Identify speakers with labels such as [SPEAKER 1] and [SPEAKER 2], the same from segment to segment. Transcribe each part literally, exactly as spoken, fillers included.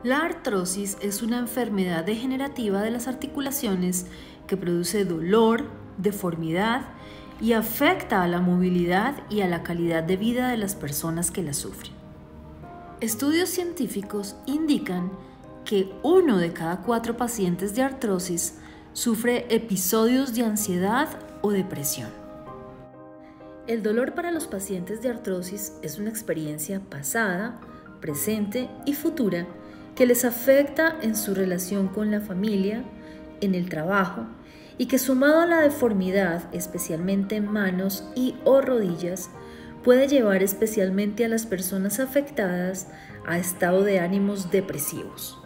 [SPEAKER 1] La artrosis es una enfermedad degenerativa de las articulaciones que produce dolor, deformidad y afecta a la movilidad y a la calidad de vida de las personas que la sufren. Estudios científicos indican que uno de cada cuatro pacientes de artrosis sufre episodios de ansiedad o depresión. El dolor para los pacientes de artrosis es una experiencia pasada, presente y futura que les afecta en su relación con la familia, en el trabajo, y que sumado a la deformidad, especialmente en manos y o rodillas, puede llevar especialmente a las personas afectadas a estado de ánimos depresivos.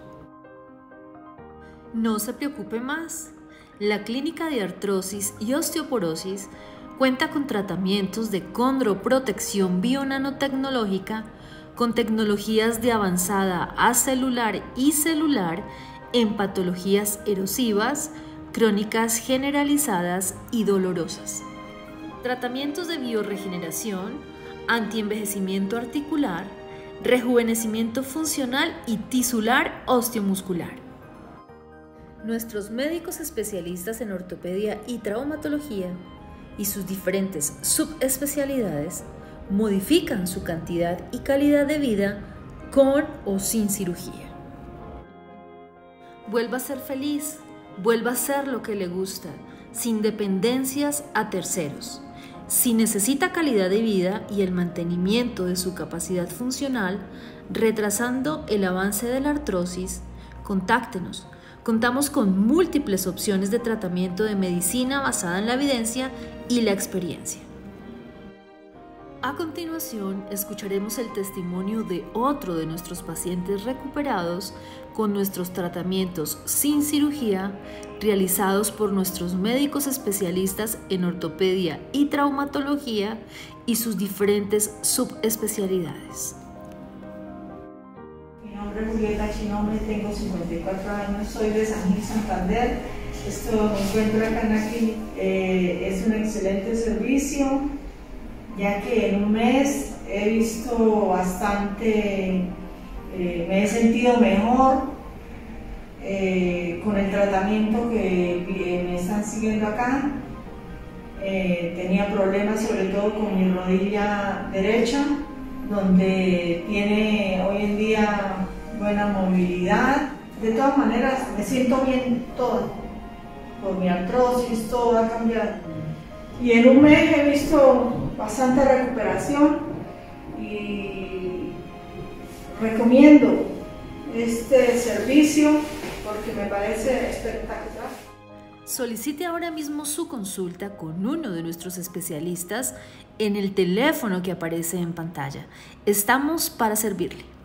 [SPEAKER 1] No se preocupe más. La Clínica de Artrosis y Osteoporosis cuenta con tratamientos de condroprotección bionanotecnológica con tecnologías de avanzada acelular y celular en patologías erosivas, crónicas generalizadas y dolorosas. Tratamientos de biorregeneración, antienvejecimiento articular, rejuvenecimiento funcional y tisular osteomuscular. Nuestros médicos especialistas en ortopedia y traumatología y sus diferentes subespecialidades modifican su cantidad y calidad de vida con o sin cirugía. Vuelva a ser feliz, vuelva a hacer lo que le gusta, sin dependencias a terceros. Si necesita calidad de vida y el mantenimiento de su capacidad funcional, retrasando el avance de la artrosis, contáctenos. Contamos con múltiples opciones de tratamiento de medicina basada en la evidencia y la experiencia. A continuación, escucharemos el testimonio de otro de nuestros pacientes recuperados con nuestros tratamientos sin cirugía realizados por nuestros médicos especialistas en ortopedia y traumatología y sus diferentes subespecialidades.
[SPEAKER 2] Mi nombre es Julieta Chinome, tengo cincuenta y cuatro años, soy de San Gil, Santander. Esto me encuentro acá en la clínica. Eh, es un excelente servicio, ya que en un mes he visto bastante, eh, me he sentido mejor eh, con el tratamiento que eh, me están siguiendo acá. Eh, tenía problemas sobre todo con mi rodilla derecha, donde tiene hoy en día buena movilidad. De todas maneras me siento bien todo, por mi artrosis, todo ha cambiado. Y en un mes he visto bastante recuperación y recomiendo este servicio porque me parece espectacular.
[SPEAKER 1] Solicite ahora mismo su consulta con uno de nuestros especialistas en el teléfono que aparece en pantalla. Estamos para servirle.